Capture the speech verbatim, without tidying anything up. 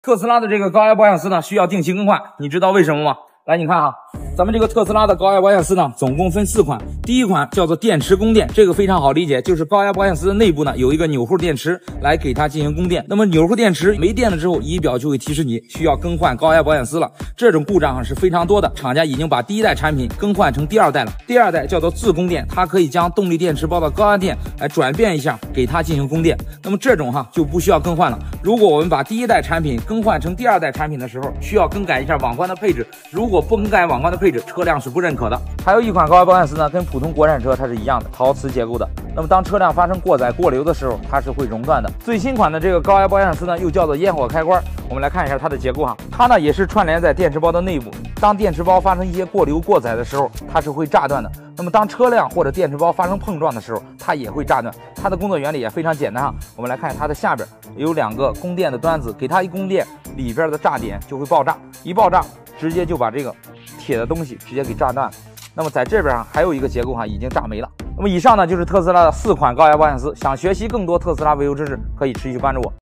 特斯拉的这个高压保险丝呢，需要定期更换，你知道为什么吗？来，你看啊，咱们这个特斯拉的高压保险丝呢，总共分四款。第一款叫做电池供电，这个非常好理解，就是高压保险丝的内部呢有一个纽扣电池来给它进行供电。那么纽扣电池没电了之后，仪表就会提示你需要更换高压保险丝了。这种故障啊是非常多的，厂家已经把第一代产品更换成第二代了。第二代叫做自供电，它可以将动力电池包的高压电来转变一下，给它进行供电。那么这种哈就不需要更换了。如果我们把第一代产品更换成第二代产品的时候，需要更改一下网关的配置。如果不更改网关的配置，车辆是不认可的。还有一款高压保险丝呢，跟普通国产车它是一样的，陶瓷结构的。那么当车辆发生过载过流的时候，它是会熔断的。最新款的这个高压保险丝呢，又叫做烟火开关。我们来看一下它的结构哈，它呢也是串联在电池包的内部。当电池包发生一些过流过载的时候，它是会炸断的。那么当车辆或者电池包发生碰撞的时候，它也会炸断。它的工作原理也非常简单哈。我们来看它的下边有两个供电的端子，给它一供电，里边的炸点就会爆炸，一爆炸直接就把这个铁的东西直接给炸断了。那么在这边啊还有一个结构哈，已经炸没了。那么以上呢就是特斯拉的四款高压保险丝。想学习更多特斯拉维修知识，可以持续关注我。